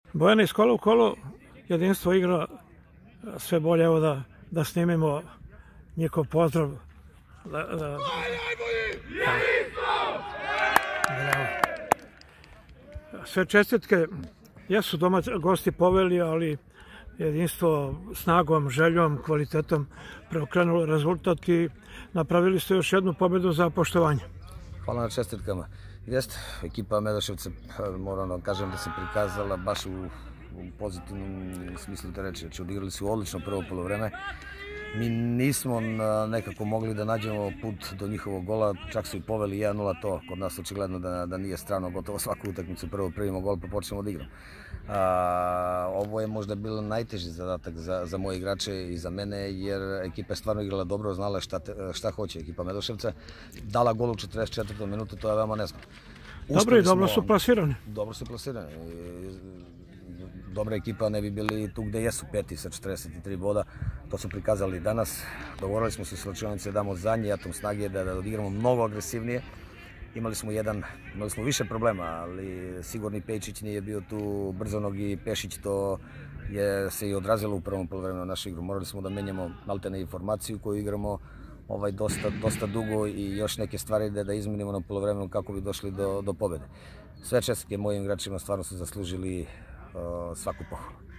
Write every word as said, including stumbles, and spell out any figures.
Bojana, iz kola u kolo Jedinstvo igra sve bolje. Evo da, da snimimo njihov pozdrav. Da, da, da. Sve čestitke. Jesu domaći gosti poveli, ali Jedinstvo snagom, željom, kvalitetom preokrenulo rezultat i napravili ste još jednu pobedu za poštovanje. Hvala na čestitkama. Jeste, ekipa Medoševca, moram da kažem da se prikazala baš u, u pozitivnom smislu te reči. Znači, odigrali su odlično prvo polovreme. Mi nismo nekako mogli da nađemo put do njihovog gola, čak su i poveli jedan nula, to kod nas očigledno da, da nije strano, gotovo svaku utakmicu prvo primimo gol pa počnemo da igramo. A, ovo je možda bilo najteži zadatak za, za moje igrače i za mene, jer ekipa je stvarno igrala dobro, znala šta, te, šta hoće ekipa Medoševca. Dala gol u četrdeset četvrtom minutu, to je veoma nezgodno. Dobro i dobro su plasirani. Dobro su plasirani. Dobra ekipa ne bi bili tu gde jesu, peti sa četrdeset tri boda. To su prikazali danas. Dogovorili smo se s slačionice da damo zadnji atom snage, da, da odigramo mnogo agresivnije. Imali smo jedan, imali smo više problema, ali sigurni Pejčić nije bio tu, brzonogi Pešić, to je se i odrazilo u prvom polovremenu našu igru. Morali smo da menjamo maltene informaciju koju igramo ovaj, dosta, dosta dugo i još neke stvari da, da izmenimo na polovremenu kako bi došli do, do pobede. Sve čestitke mojim igračima, stvarno su zaslužili uh, svaku pohvalu.